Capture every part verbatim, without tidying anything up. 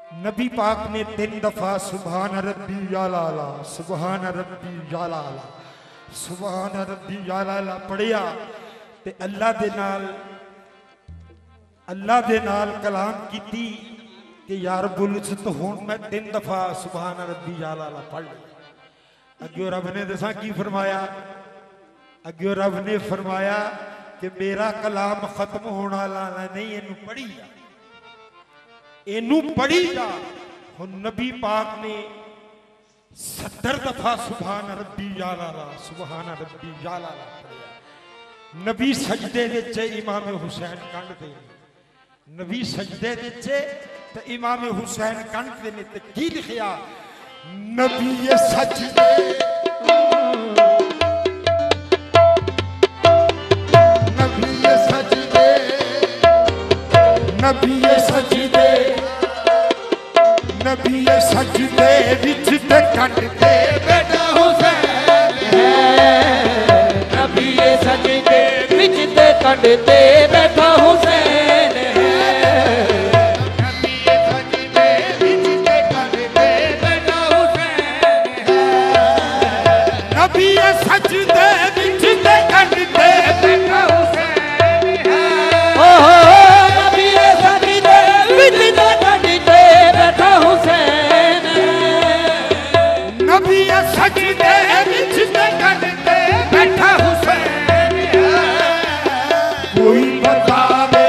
नबी पाक ने तीन दफा सुभान रब्बी याला सुभान रब्बी याला सुभान रब्बी याला पढ़िया ते अल्लाह दे नाल अल्लाह दे नाल कलाम कीती कि यार बुल तो हुण मैं तीन दफा सुभान रब्बी याला पढ़ ली। अगे रब ने दसा की फरमाया, अगे रब ने फरमाया कि मेरा कलाम खत्म होने वाला नहीं, इनू पढ़ी जा, इनू पढ़ी जा। हुण नबी पाक ने सत्तर दफा सुभान रब्बी याला सुभान रब्बी याला पढ़िया। नबी सजदे विच इमाम हुसैन कंढदे, नबी सजदे विच ते इमाम हुसैन कंढदे ने ते की लिखिया, नबी सजदे नबी सजदे नबी सजदे नबी सजदे विच ते कंढदे बेटा हुसैन है। नबी सजदे विच ते कंढदे बेटा हुसैन है। नबी सजदे विच ते कंढदे बेटा हुसैन है। नबी सजदे विच ते कंढदे बेटा हुसैन है। नबी सजदे विच ते कंढदे बेटा हुसैन है। कोई बतावे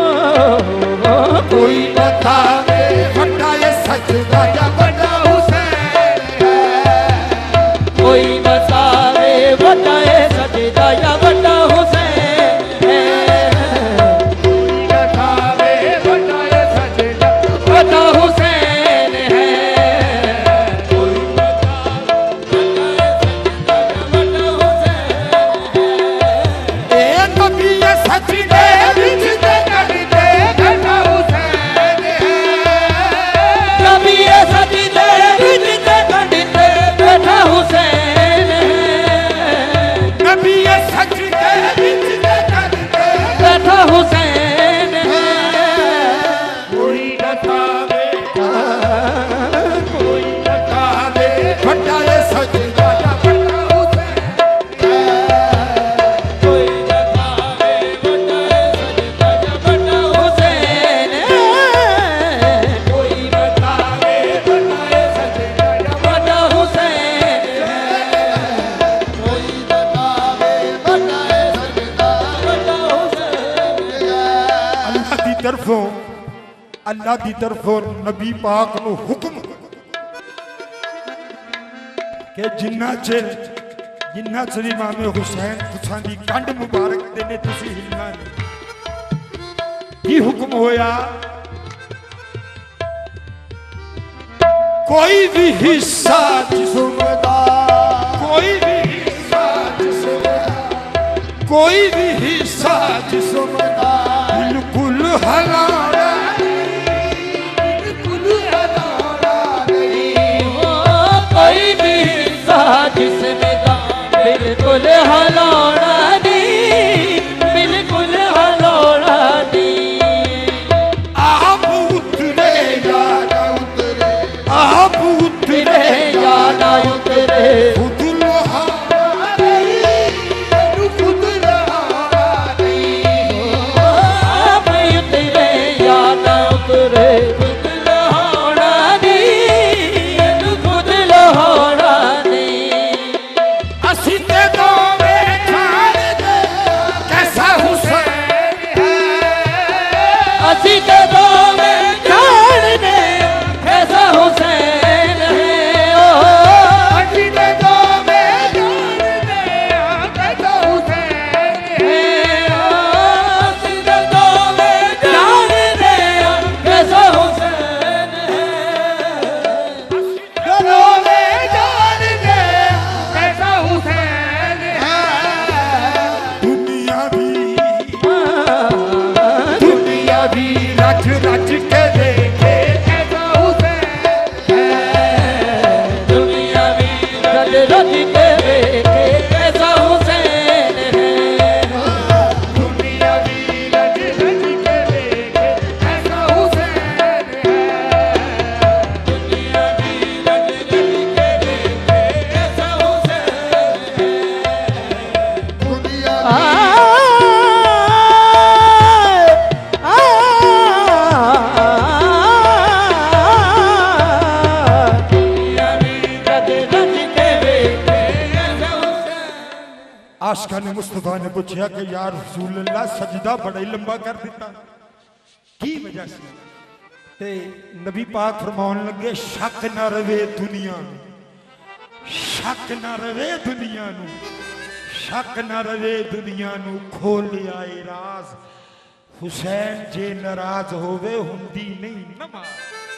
कोई बतावे बड़ा ये सजदा या बड़ा हुसैन है। कोई बतावे बड़ा ये सजदा या बड़ा हुसैन है। कोई बतावे बड़ा ये सजदा बड़ा हुसैन है। कोई बतावे बड़ा हुसैन है। ए नबी सजदे विच ते कंढदे बेटा हुसैन है। नबी सजदे विच ते कंढदे बेटा हुसैन है। नबी सजदे विच ते कंढदे बेटा हुसैन है। कोई बतावे कोई बतावे बड़ा ये सजदा या बड़ा हुसैन है। कोई बतावे बड़ा ये सजदा या बड़ा हुसैन है। कोई बतावे बड़ा ये सजदा या बड़ा हुसैन है। कोई बतावे बड़ा ये सजदा बड़ा हुसैन है। अल्लाह की तरफों अल्लाह की तरफों नबी पाक नु हुक्म कि जिन्ना चिर जिन्ना चिर इमाम हुसैन तुसां दी कंड मुबारक दे ने तुसी हिलना नहीं। की हुक्म होया, कोई भी हिस्सा जिस्म दा कोई भी हिस्सा जिस्म दा कोई भी हिस्सा जिस्म दा बिल्कुल हलाला बिल्कुल हलाला नहीं। कोई भी हिस्सा जिसमें दा बिल्कुल हलौना नहीं, बिल्कुल हलौना नहीं। आप उतरे या ना उतरे आप उतरे या ना उतरे खुद लहारा नहीं खुद लहारा नहीं। आप उतरे या ना उतरे खुद लहौना नहीं, खुद लहौना नहीं। असी ते दोवे खान दे कैसा हुसैन है। असी ते दोवे जान ने कैसा हुसैन है। ओ असी ते दो आशका ने मुस्तफा ने पूछा कि यार रसूल अल्लाह सजदा बड़ा ही लंबा कर दिता की वजह से ते नबी पाक फरमान लगे शक ना रवे दुनिया शक ना रवे दुनिया नू शक ना रवे दुनिया नू खोल आए राज हुसैन जे नाराज होवे हुंदी नहीं नमाज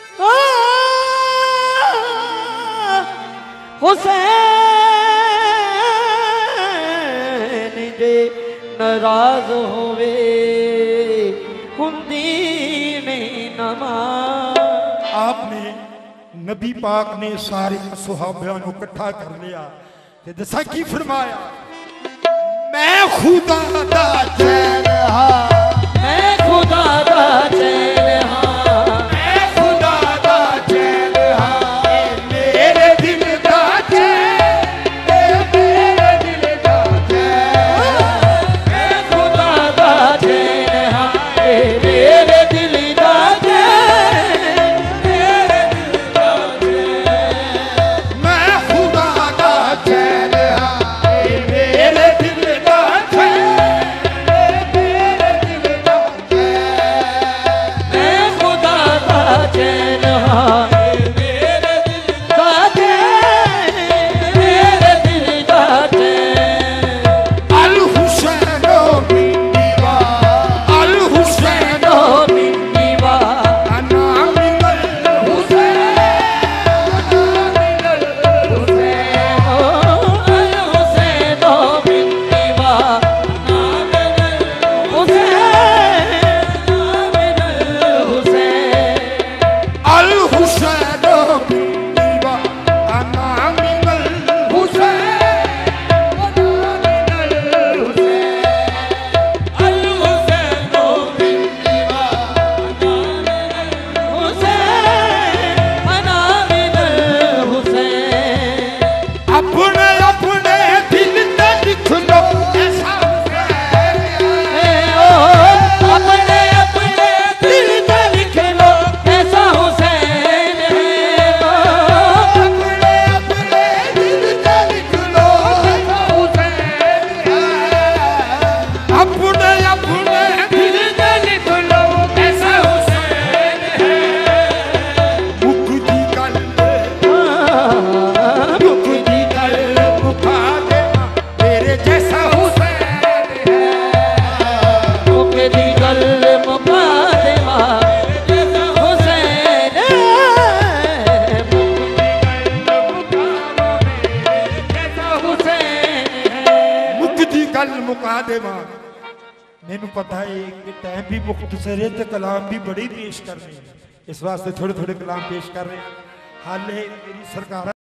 हुसैन जे नाराज होवे हुंदी नहीं नमाज। आपने नबी पाक ने सारे सहाबियां को इकट्ठा कर लिया ते दसा की फरमाया मैं खुदा दा चैन हां मैं खुदा दा चैन हां मैं खुदा दा चैन हां मेरे दिल दा चैन मेरे दिल दा चैन मैं खुदा दा चैन हां मेरे दिल दा चैन मेरे दिल दा चैन मैं खुदा दा चैन हां मेरे दिल दा चैन मेरे दिल दा चैन मैं खुदा दा चैन हां मेरे दिल दा चैन मेरे दिल दा चैन। अल हुसैनो बिंदीवा अल हुसैनो ओ बिंदीवा अना मिनल हुसैन अना मिनल हुसैन ओ अल हुसैन ओ बिंदीवा नाम हुसैन नाम हुसैन। अल हुसैनो बिंदीवा अना मिनल हुसैन अना मिनल हुसैन अल हुसैन ओ बिंदीवा नाम हुसैन नाम हुसैन। अपने अपने दिल ते लिख लो ऐसा हुसैन है अपने अपने दिल पे लिख लो ऐसा हुसैन है। अपने अपने दिल ते लिख लो ऐसा हुसैन है अपने अपने दिल ते लिख लो ऐसा हुसैन है मुक्ति गल मुक्ति गल मुखा दे मेरे जैसा हुसैन है मुक्ति गल मुका दे जैसा हुसैन है। जैसा हुसैन है। मुक्ति गल मुका दे मैनू पता है कि टाइम भी मुख्तसर है तो कलाम भी बड़ी पेश करने इस वास्ते थोड़े थोड़े कलाम पेश कर रहे हैं हाले मेरी सरकार